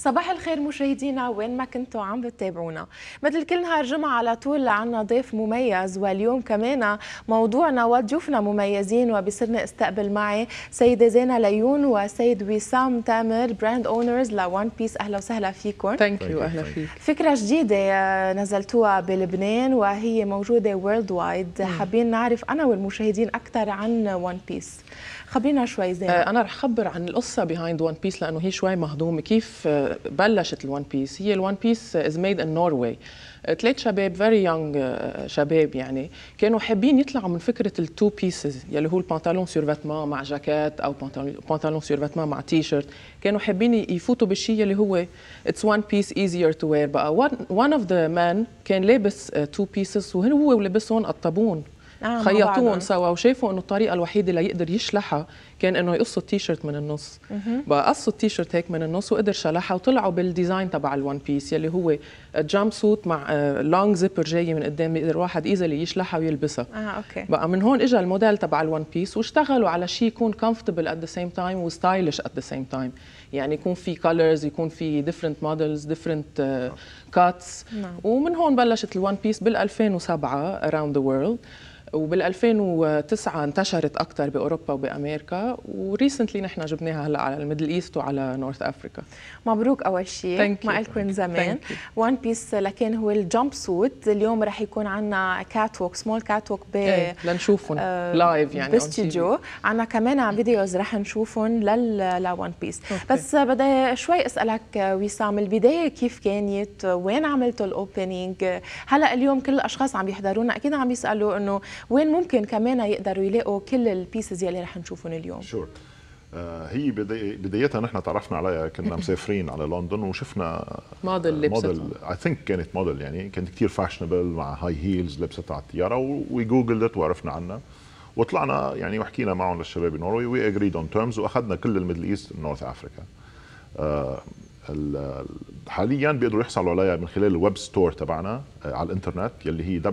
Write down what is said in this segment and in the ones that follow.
صباح الخير مشاهدينا وين ما كنتوا عم بتتابعونا. مثل كل نهار جمعة على طول عنا ضيف مميز، واليوم كمان موضوعنا وضيوفنا مميزين، وبصرنا استقبل معي سيدة زينة ليون وسيد وسام تامر، براند اونرز لوان بيس. اهلا وسهلا فيكم. ثانك يو. اهلا فيك. فكرة جديدة نزلتوها بلبنان وهي موجودة وورلد وايد. حابين نعرف انا والمشاهدين اكثر عن وان بيس. خبرينا شوي زينة. انا رح خبر عن القصه بيهايند وان بيس لانه هي شوي مهضومه. كيف بلشت الوان بيس؟ هي الوان بيس از ميد ان نوروي. 3 شباب فيري يونغ شباب يعني كانوا حابين يطلعوا من فكره التو بيسز يلي هو البنطلون سور فيتمان مع جاكيت او بنطلون سور فيتمان مع تي شيرت. كانوا حابين يفوتوا بالشيء اللي هو اتس وان بيس ايزير تو وير. بقى one of the men كان لابس 2 بيسز وهو ولبسهم قطبون خيطوهم سوا، وشافوا انه الطريقه الوحيده ليقدر يشلحها كان انه يقصوا التيشيرت من النص. بقى قصوا التيشيرت هيك من النص وقدر شلحها وطلعوا بالديزاين تبع الوان بيس يلي هو جامب سوت مع لونج زيبر جاي من قدام يقدر واحد ايزلي يشلحها ويلبسها. اوكي. بقى من هون اجى الموديل تبع الوان بيس، واشتغلوا على شيء يكون كومفورتبل ات ذا سيم تايم وستايلش ات ذا سيم تايم. يعني يكون في كولرز، يكون في ديفرنت موديلز، ديفرنت كاتس. ومن هون بلشت الوان بيس بال 2007 اراوند ذا وورلد، وبال 2009 انتشرت اكثر باوروبا وبامريكا، وريسنتلي نحن جبناها هلا على الميدل ايست وعلى نورث افريكا. مبروك اول شيء، ما لكم زمان. وان بيس لكن هو الجامب سوت. اليوم رح يكون عندنا كات ووك، سمول كات ووك لنشوفهم لايف يعني باستديو. عندنا كمان فيديوز رح نشوفهم لوان بيس. بس بدي شوي اسالك وسام، البدايه كيف كانت؟ وين عملتوا الاوبننج؟ هلا اليوم كل الاشخاص عم يحضرونا اكيد عم يسالوا انه وين ممكن كمان يقدروا يلاقوا كل البيسز يلي رح نشوفهم اليوم. شور. هي بدايتها نحن تعرفنا عليها، كنا مسافرين على لندن وشفنا موديل اي ثينك كانت موديل يعني كانت كثير فاشنبل مع هاي هيلز لبستها على الطياره، وجوجلت وعرفنا عنها وطلعنا يعني وحكينا معهم للشباب بنوروي، وي اجريد اون تيرمز واخذنا كل الميدل ايست نورث افريكا. حاليا بيقدروا يحصلوا عليها من خلال الويب ستور تبعنا على الانترنت يلي هي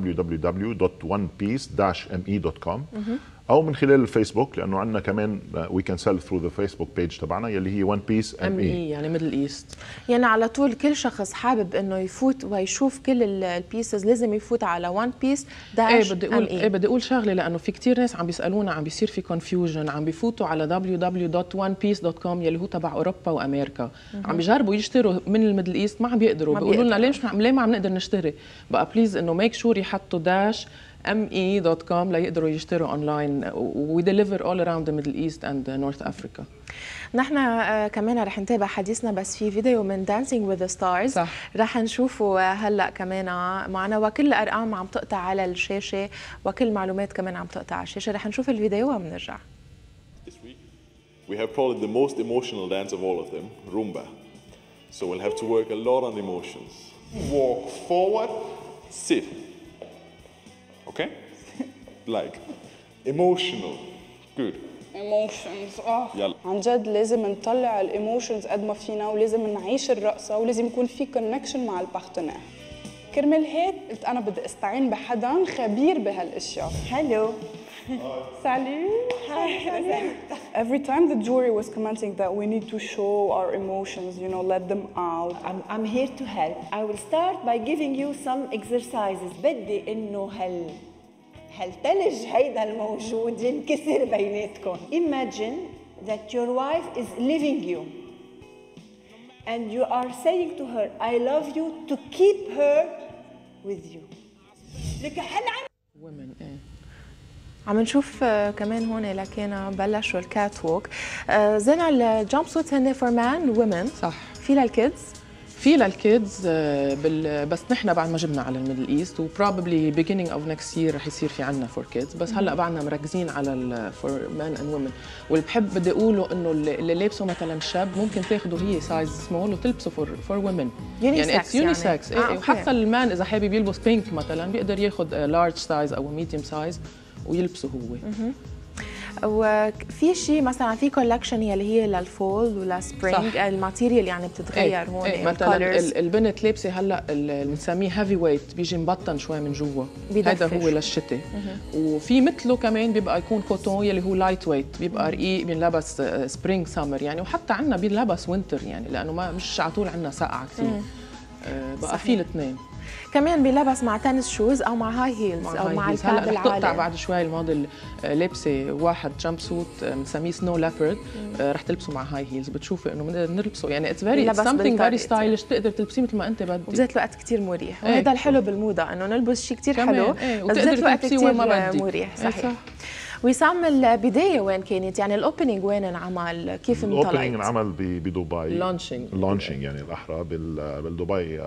www.onepiece-me.com او من خلال الفيسبوك، لانه عندنا كمان وي كان سيل ثرو ذا فيسبوك بيج تبعنا يلي هي وان بيس ام اي يعني ميدل ايست. يعني على طول كل شخص حابب انه يفوت ويشوف كل البيسز لازم يفوت على وان بيس داش بدي اقول شغله، لانه في كثير ناس عم بيسالونا، عم بيصير في كونفيوجن، عم بيفوتوا على www.onepiece.com يلي هو تبع اوروبا وامريكا. عم بيجربوا يشتروا من الميدل ايست ما عم بيقدروا، بيقولوا لنا ليه ما عم نقدر نشتري. بقى بليز انه ميك شور يحطوا داش me.com ليقدروا يشتروا اونلاين. we deliver all around the Middle East and North Africa. نحن كمان رح نتابع حديثنا، بس في فيديو من Dancing with the Stars رح نشوفه هلا كمان معنا، وكل الارقام عم تقطع على الشاشه وكل المعلومات كمان عم تقطع على الشاشه. رح نشوف الفيديو وبنرجع. This week we have probably the most emotional dance of all of them, rumba. So we'll have to work a lot on emotions. Walk forward, sit. Okay? Like emotional. Good. ايموشنز يلا. عن جد لازم نطلع الايموشنز قد ما فينا، ولازم نعيش الرقصه، ولازم يكون في كونكشن مع البارتنير. كرمال هيك قلت انا بدي استعين بحدا خبير بهالاشياء. هلو. Salut. Hi. Every time the jury was commenting that we need to show our emotions, you know, let them out. I'm here to help. I will start by giving you some exercises. بدي إنه هالثلج هيدا الموجود ينكسر بيناتكم. Imagine that your wife is leaving you and you are saying to her I love you to keep her with you. لك women عم نشوف كمان هون لكن بلشوا الكات ووك. زين الجامب سوت هن فور مان وومن صح؟ في للكيدز؟ في للكيدز بس نحن بعد ما جبنا على الميدل ايست، وبروبلي beginning of next year رح يصير في عنا فور كيدز، بس هلا بعدنا مركزين على فور مان اند وومن. واللي بحب بدي اقوله انه اللي لابسه مثلا شاب ممكن تاخده هي سايز سمول وتلبسه فور وومن، يعني اتس يونيسكس. وحتى المان اذا حابب يلبس بينك مثلا بيقدر ياخذ لارج سايز او ميديوم سايز ويلبسه هو. وفي شيء مثلا في كولكشن يلي هي للفول وللسبرينج، الماتيريال يعني بتتغير هون. مثلا البنت لابسه هلا اللي بنسميه هيفي ويت، بيجي مبطن شوي من جوا، هذا هو للشتاء. وفي مثله كمان بيبقى يكون كوتون يلي هو لايت ويت، بيبقى رقيق، بينلبس سبرينج سمر يعني، وحتى عندنا بينلبس وينتر يعني، لانه ما مش على طول عندنا سقعه كثير. بقى في الاثنين. كمان بيلبس مع تنس شوز او مع هاي هيلز او مع الكعب العالي. هلا رح تقطع بعد شوي الموديل لابسه واحد جامب سوت بنسميه سنو ليبرد، رح تلبسه مع هاي هيلز، بتشوفي انه بنلبسه يعني اتس فيري سمثينج فيري ستايلش، تقدر تلبسيه مثل ما انت بدك، وبذات الوقت كثير مريح. وهذا الحلو بالموضه انه نلبس شيء كثير حلو بس بذات الوقت كثير مريح. صحيح. وسام البدايه وين كانت؟ يعني الاوبننج وين انعمل؟ كيف انطلقت؟ الاوبننج انعمل بدبي، لانشينج يعني الاحرى بالدبي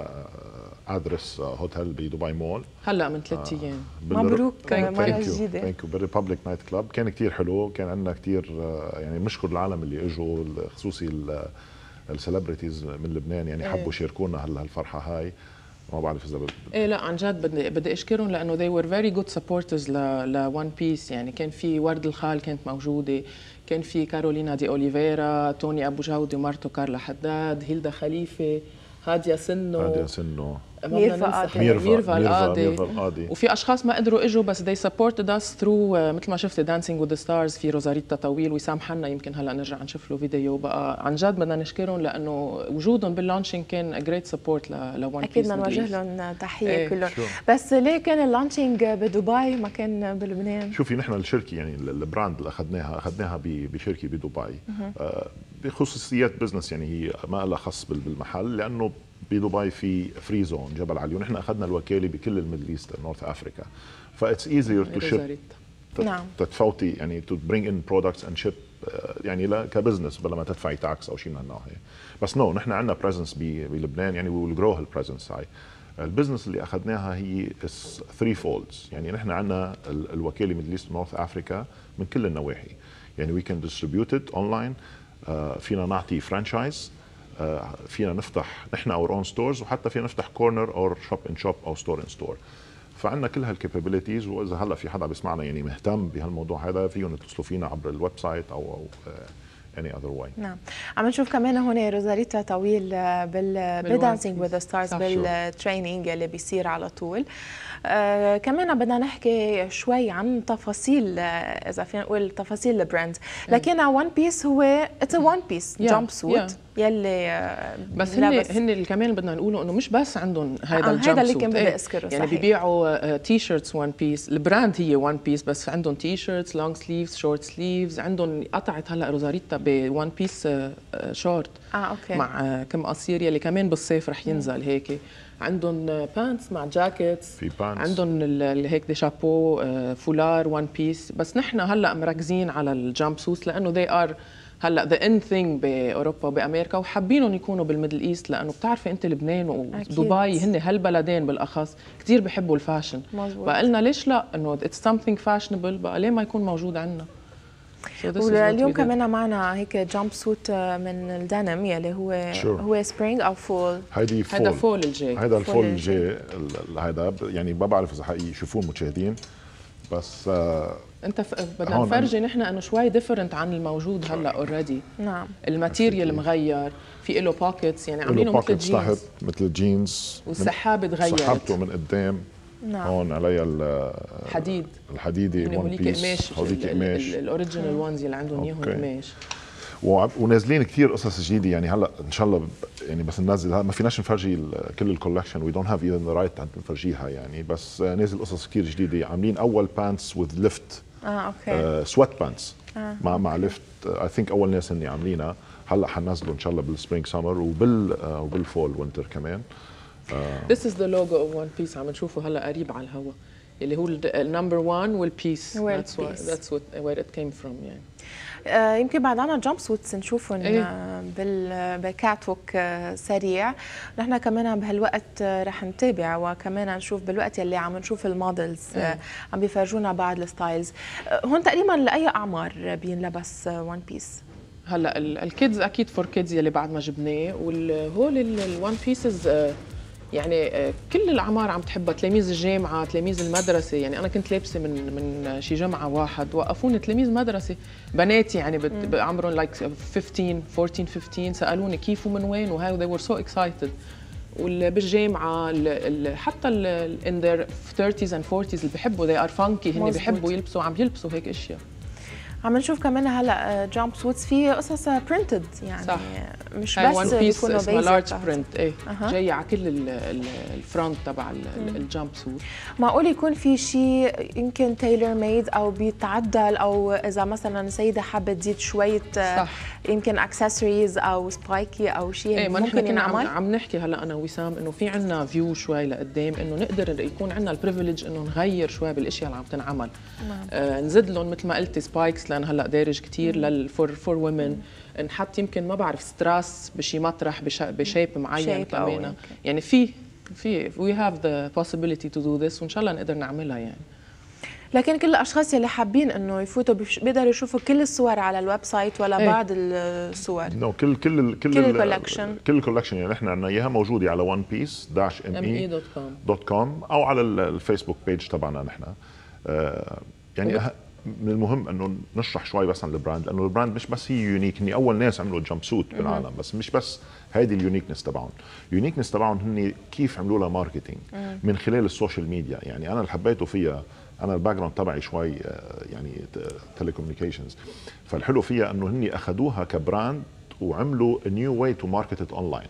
ادرس هوتيل بدبي مول هلا من 3 ايام. مبروك مره جديده. ثانك يو. بالريبابليك نايت كلاب كان كثير حلو، كان عندنا كثير يعني بنشكر العالم اللي اجوا، خصوصي السليبرتيز من لبنان يعني حبوا يشاركونا هالفرحه هاي. ما بعرف اذا لا عن جد بدي اشكرهم لانه they were very good supporters لون بيس يعني. كان في ورد الخال كانت موجوده، كان في كارولينا دي اوليفيرا، توني ابو جودي ومرته كارلا حداد، هيلدا خليفه، هادية سنو، ميرفا القاضي. وفي اشخاص ما قدروا اجوا بس they supported us through مثل ما شفتي دانسينج وذ ستارز، في روزاريتا طويل وسام حنا، يمكن هلا نرجع نشوف له فيديو. بقى عن جد بدنا نشكرهم لانه وجودهم باللانشينج كان جريت سبورت لون بيس. اكيد بدنا نوجه لهم تحيه كلهم. بس ليه كان اللانشينج بدبي ما كان بلبنان؟ شوفي نحن الشركه يعني البراند اللي اخذناها بشركه بدبي بخصوصيات بزنس، يعني هي ما لها خص بالمحل، لانه بدبي في فري زون جبل علي، ونحن اخذنا الوكاله بكل الميدل ايست نورث افريكا، فاتس ايزير تو شيب. نعم. تتفوتي يعني تو برينج ان برودكتس اند شيب يعني كبزنس بلا ما تدفعي تاكس او شيء من هالنوع. بس نحن عندنا بريزنس بلبنان يعني، وي ويل جرو هالبريزنس هاي. البزنس اللي اخذناها هي 3 فولدز، يعني نحن عندنا الوكاله ميدل ايست نورث افريكا من كل النواحي، يعني وي كان ديستريبيوت ات اونلاين، فينا نعطي فرانشايز، فينا نفتح نحن اور اون ستورز، وحتى فينا نفتح كورنر او شوب ان شوب او ستور ان ستور. فعندنا كل هالكابابيلتيز، واذا هلا في حدا بيسمعنا يعني مهتم بهالموضوع هذا فيهم يتصلوا فينا عبر الويب سايت او any other way. نعم. عم نشوف كمان هون روزاريتا طويل بالدانسينج وذ ستارز بالتريننج اللي بيصير على طول. كمان بدنا نحكي شوي عن تفاصيل، اذا فينا نقول تفاصيل البراند، لكن ون بيس هو اتس ون بيس جامب سوت يلي بس هن اللي كمان بدنا نقوله انه مش بس عندهم هذا الجامب سوت، هذا اللي كان بدي اذكره. يعني بيبيعوا تي شيرتس ون بيس، البراند هي ون بيس، بس عندهم تي شيرتس لونج سليفز شورت سليفز، عندهم قطعت هلا روزاريتا بون بيس شورت اوكي مع كم قصير يلي كمان بالصيف رح ينزل هيك. عندهم بانتس مع جاكيتس، في بانتس عندهم هيك دي شابو فولار ون بيس. بس نحن هلا مركزين على الجامب سوت لانه they are هلا ذا ان ثينج باوروبا وبامريكا، وحابينهم يكونوا بالميدل ايست، لانه بتعرفي انت لبنان ودبي هن هالبلدين بالاخص كثير بحبوا الفاشن. بقى لنا ليش لا انه اتس سمثينج فاشنبل، بقى ليه ما يكون موجود عندنا. واليوم كمان معنا هيك جامب سوت من الدنم يلي هو سبرينج او فول. هيدا فول الجاي، هيدا الفول الجاي. هيدا يعني ما بعرف اذا يشوفوه المشاهدين، بس انت بدنا نفرجي نحن انه شوي ديفرنت عن الموجود هلا اوريدي. نعم. الماتيريال مغير، في له بوكيتس يعني عاملينه مثل الجينز، مثل الجينز، والسحابه تغيرت، سحبته من قدام. نعم. هون عليها الحديده يعني ون بيس، هذيك قماش الاوريجينال وانز اللي عندهم اياهم قماش. ونازلين كثير قصص جديده يعني هلا ان شاء الله يعني، بس ننزل ما فيناش نفرجي كل الكولكشن، وي دونت هاف ايفن ذا رايت نفرجيها يعني، بس نازل قصص كثير جديده. عاملين اول بانتس وذ ليفت، اوكي سويت بانتس مع ليفت، اي ثينك اول ناس هني عاملينها. هلا حننزلوا ان شاء الله بالسبرينج سمر وبالفول وينتر كمان. This is the logo of One Piece. عم نشوفه هلا قريب على الهواء، اللي هو النمبر 1 والبيس. That's where it came from يعني. يمكن بعد عنا جامب سوتس نشوفهم بالكاتوك سريع. نحن كمان بهالوقت رح نتابع، وكمان نشوف بالوقت يلي عم نشوف المودلز عم بيفرجونا بعض الستايلز. هون تقريبا لاي اعمار بينلبس ون بيس؟ هلا الكيدز اكيد فور كيدز يلي بعد ما جبناه، والهول الون بيسز يعني كل الاعمار عم تحبها، تلاميذ الجامعه، تلاميذ المدرسه. يعني انا كنت لابسه من شي جمعه واحد وقفوني تلاميذ مدرسه بناتي يعني بعمرهم لايك 15 14 15 سالوني كيف ومن وين وهاي they were so excited. وبالجامعه حتى in their 30s and 40s اللي بيحبوا they are funky هن بيحبوا يلبسوا عم يلبسوا هيك اشياء. عم نشوف كمان هلا جامب سوتس في قصص برينتد يعني صح. مش بس بيكونوا اسمها لارج برنت ايه جايه على كل الفرونت تبع الجامب سوت. معقول يكون في شيء يمكن تايلر ميد او بيتعدل، او اذا مثلا سيده حابه تزيد شويه يمكن اكسسوارز او سبايكي او شيء ايه ممكن ينعمل. عم نحكي هلا انا وسام انه في عندنا فيو شوي لقدام انه نقدر يكون عندنا البريفليج انه نغير شوي بالاشياء اللي عم تنعمل. نزيد لهم مثل ما قلتي سبايكس لان هلا دارج كثير فور وومن. نحط يمكن ما بعرف ستراس بشي مطرح بشيب معين كمان. يعني في we have the possibility to do this وان شاء الله نقدر نعملها يعني. لكن كل الاشخاص اللي حابين انه يفوتوا بيقدروا يشوفوا كل الصور على الويب سايت ولا بعض الصور؟ كل الكولكشن يعني احنا عندنا اياها موجوده على onepiece-me.com او على الفيسبوك بيج تبعنا نحن. يعني من المهم انه نشرح شوي بس عن البراند، لانه البراند مش بس هي يونيك، هني اول ناس عملوا الجمب سوت بالعالم، بس مش بس هيدي اليونيكنس تبعهم. اليونيكنس تبعهم هن كيف عملوا لها ماركتينج من خلال السوشيال ميديا. يعني انا اللي حبيته فيها، انا الباك جراوند تبعي شوي يعني تيليكوميونيكيشنز، فالحلو فيها انه هن اخذوها كبراند وعملوا نيو واي تو ماركت ات اونلاين.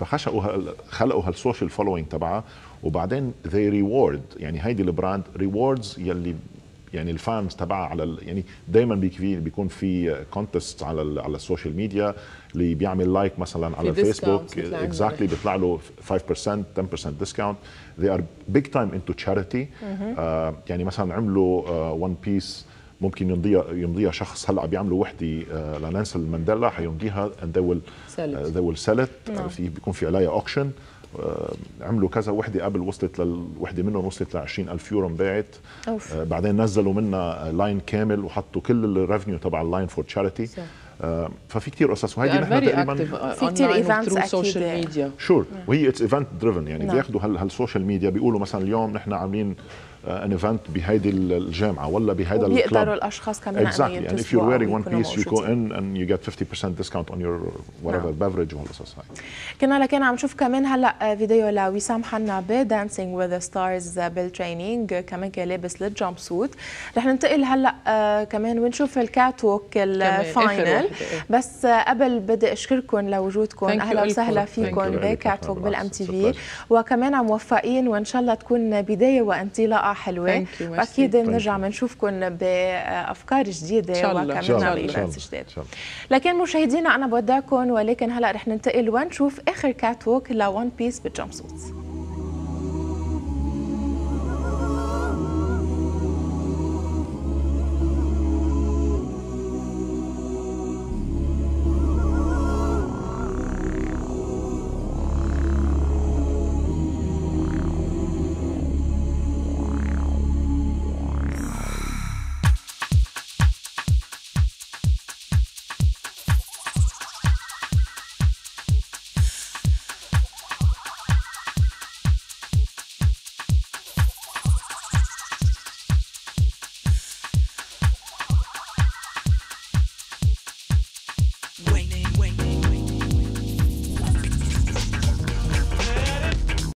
خلقوا هالسوشيال فولوينج تبعها، وبعدين ذي ريورد. يعني هيدي البراند ريوردز يلي يعني الفانز تبعها على يعني دائما بيكون في كونتست على السوشيال ميديا. اللي بيعمل لايك مثلا على الفيسبوك اكزاكتلي بيطلع له 5% 10% ديسكاونت. they are big time into charity. يعني مثلا عملوا ون بيس ممكن يمضيها شخص هلا بيعملوا وحده لنيلسون مانديلا حيمضيها and they will sell it. بيكون في عليها اوكشن. عملوا كذا وحده قبل وصلت وحده منهم وصلت ل 20,000 يورو انباعت. بعدين نزلوا منها لاين كامل وحطوا كل الريفنيو تبع اللاين فور تشاريتي. ففي كثير قصص، وهيدي نحن تقريبا في كثير ايفنتس السوشيال ميديا شور وهي اتس ايفنت دريفن. يعني بياخذوا هالسوشيال ميديا بيقولوا مثلا اليوم نحن عاملين ان ايفنت بهيدي الجامعه ولا بهيدا الكلاب. بيقدروا الاشخاص كمان exactly. يعني if you're wearing one piece you go in and you get 50% discount on your whatever beverage وهالقصص هاي. كنا عم نشوف كمان هلا فيديو لوسام حنا بدانسينج وذ ستارز بالتريننج، كمان كان لابس للجامب سوت. رح ننتقل هلا كمان ونشوف الكات ووك الفاينل. بس قبل بدي اشكركم لوجودكم، اهلا وسهلا فيكم بكات ووك بالام تي في، وكمان موفقين وان شاء الله تكون بدايه وانطلاقه حلوه، واكيد بنرجع بنشوفكم بافكار جديده وكمان بايفنتس جديد. لكن مشاهدينا انا بودعكم، ولكن هلا رح ننتقل ونشوف اخر كات ووك لون بيس بالجامب سوتس.